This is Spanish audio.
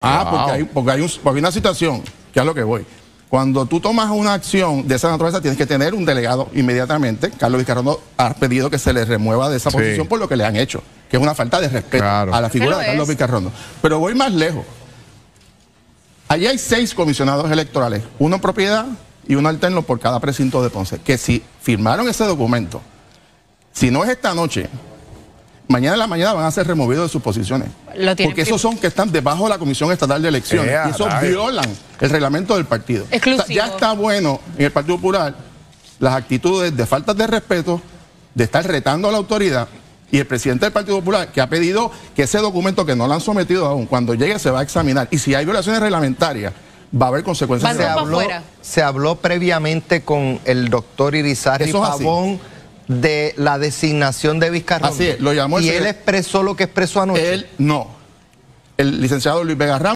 Porque hay una situación, que es a lo que voy. Cuando tú tomas una acción de esa naturaleza, tienes que tener un delegado inmediatamente. Carlos Vizcarrondo ha pedido que se le remueva de esa posición por lo que le han hecho, que es una falta de respeto a la figura de Carlos Vizcarrondo. Pero voy más lejos. Allí hay 6 comisionados electorales, uno en propiedad y uno alterno por cada precinto de Ponce, que si firmaron ese documento, si no es esta noche, mañana en la mañana van a ser removidos de sus posiciones. Porque esos son que están debajo de la Comisión Estatal de Elecciones. Y esos violan el reglamento del partido. Ya está bueno en el Partido Popular las actitudes de falta de respeto, de estar retando a la autoridad. Y el presidente del Partido Popular, que ha pedido que ese documento que no lo han sometido aún, cuando llegue se va a examinar. Y si hay violaciones reglamentarias, va a haber consecuencias. Se habló previamente con el doctor Irizarry Pavón de la designación de Vizcarrondo. Así es, lo llamó. Y él expresó lo que expresó anoche. Él no. El licenciado Luis Vega Ramos